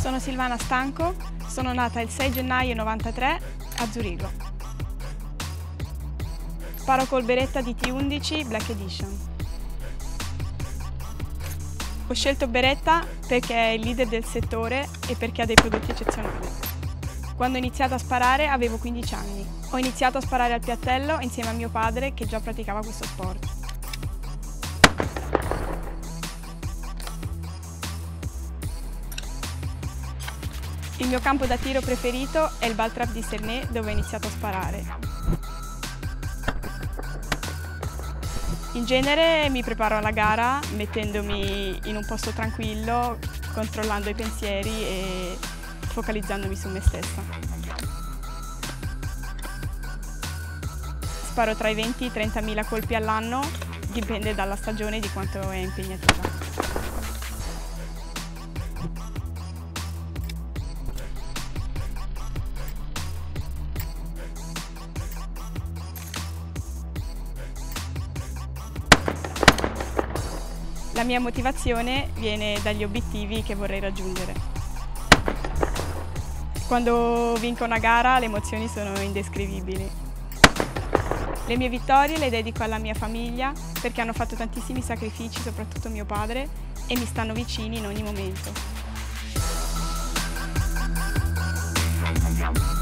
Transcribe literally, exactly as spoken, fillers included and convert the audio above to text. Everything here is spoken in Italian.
Sono Silvana Stanco, sono nata il sei gennaio novantatré a Zurigo. Sparo col Beretta D T undici Black Edition. Ho scelto Beretta perché è il leader del settore e perché ha dei prodotti eccezionali. Quando ho iniziato a sparare avevo quindici anni. Ho iniziato a sparare al piattello insieme a mio padre che già praticava questo sport. Il mio campo da tiro preferito è il Baltrap di Cernay, dove ho iniziato a sparare. In genere mi preparo alla gara mettendomi in un posto tranquillo, controllando i pensieri e focalizzandomi su me stessa. Sparo tra i venti e i trentamila colpi all'anno, dipende dalla stagione e di quanto è impegnativa. La mia motivazione viene dagli obiettivi che vorrei raggiungere. Quando vinco una gara le emozioni sono indescrivibili. Le mie vittorie le dedico alla mia famiglia perché hanno fatto tantissimi sacrifici, soprattutto mio padre, e mi stanno vicini in ogni momento.